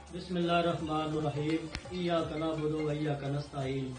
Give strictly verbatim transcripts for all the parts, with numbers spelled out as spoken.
बिस्मिल्लाहिर्रहमानिर्रहीम इय्याका नअबुदु व इय्याका नस्तईन।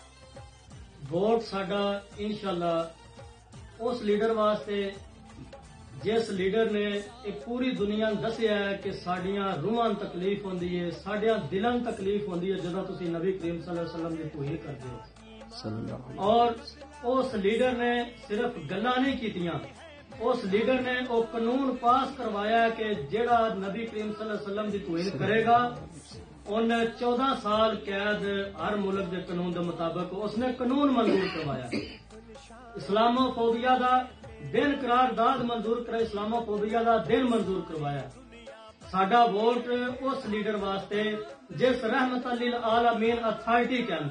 वोट साडा इंशाअल्लाह उस लीडर वास्ते जिस लीडर ने एक पूरी दुनिया नूं दस्सिया है कि साडियां रूहां नूं तकलीफ होंदी है, साडियां दिलां नूं तकलीफ होंदी है जदों तुसीं नबी करीम सल्लल्लाहु अलैहि वसल्लम दी तौहीन करदे हो। और उस लीडर ने सिर्फ गल्लां नहीं कीतियां, उस लीडर ने वो कानून पास करवाया कि जेड़ा नबी करीम सल्लल्लाहु अलैहि वसल्लम की तौहीन करेगा उन्हें चौदह साल कैद हर मुल्क के कानून के मुताबिक उसने कानून मंजूर करवाया। इस्लामोफोबिया का दिन करारदाद मंजूर कर इस्लामोफोबिया का दिन मंजूर करवाया। साडा वोट उस लीडर वास्ते जिस रहमत लिल आलमीन अथॉरिटी कायम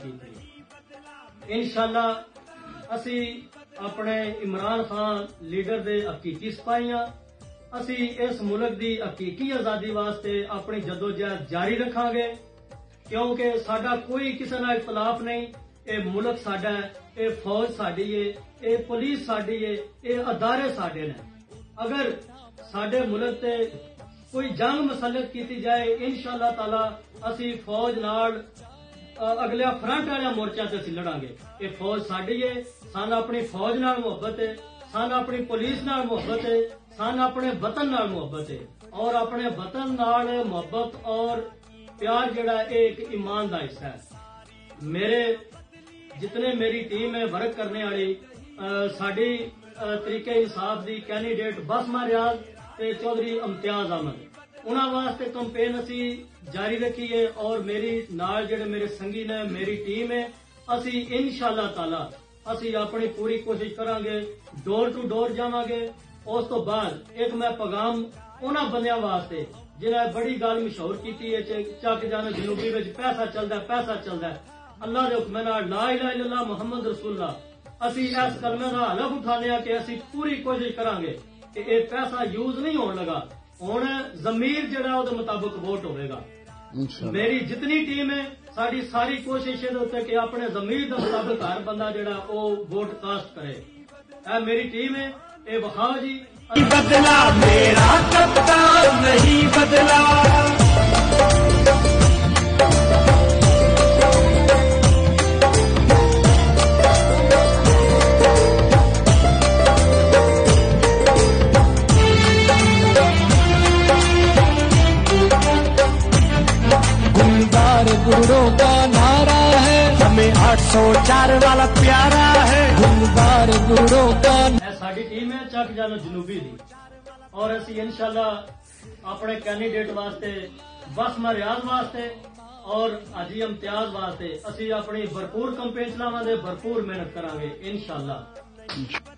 की। इंशाअल्लाह असी अपने इमरान खान लीडर दे हकीकी सिपाहियां, असी इस मुल्क दी हकीकी आजादी वास्ते अपनी जदोजहद जारी रखांगे, क्योंकि साडा कोई किसी नाल इख्तलाफ नहीं। ये मुल्क साडा है, ये फौज साडी है, ये पुलिस साडी है, ये अदारे साडे ने। अगर साडे मुल्क ते कोई जंग मुसल्लत की जाए इंशाअल्लाह ताला असी फौज नाल अगले फ्रंट वाले मोर्चा से असी लड़ांगे। ये फौज साडी है, सान अपनी फौज नाल मुहब्बत है, सान अपनी पुलिस नाल मुहब्बत है, सान अपने वतन नाल मुहब्बत है। और अपने वतन नाल मुहब्बत और प्यार जेड़ा एक ईमान दा हिस्सा है। मेरे जितने मेरी टीम है वर्क करने वाली साडी तरीके इंसाफ दी कैंडीडेट बसमा रियाज ते चौधरी इम्तियाज अहमद उन्हां वास्ते कंपेन असी जारी रखी है। और मेरी नाल जेड़े मेरे संगी ने मेरी टीम है, असी इंशाअल्लाह ताला असी अपनी पूरी कोशिश करांगे, डोर टू डोर जावांगे। उस तो बाद एक मैं पैगाम उन्हां बंदियां वास्ते जिन्हें बड़ी गल मशहूर की है, चक जाने जनूबी विच पैसा चलदा पैसा चलदा अल्लाह दे हुक्म नाल ला इलाहा इल्लल्लाह मुहम्मद रसूलुल्लाह। असी इस कलमे का हलफ उठाने कि असी पूरी कोशिश करांगे कि ये पैसा यूज नहीं होने लगा, हुण जमीर जिहड़ा उहदे मुताबिक वोट होवेगा। मेरी जितनी टीम है साडी सारी कोशिश है कि अपने जमीर के मुताबिक हर बंदा जिहड़ा वो वोट कास्ट करे। ऐ मेरी टीम है, ये बहाव जी बदला मेरा कप्तान नहीं बदला। गुरुओं का नारा है, हमें आठ सौ चार वाला प्यारा है। गुलबार गुरुओं का साडी टीम है चक जानो जनूबी दी। और असी इंशाअल्लाह अपने कैंडीडेट वास्ते बसमा रियाज वास्ते और हाजी इम्तियाज वास्ते असी अपनी भरपूर कंपेन चलावांगे, भरपूर मेहनत करांगे इंशाअल्लाह।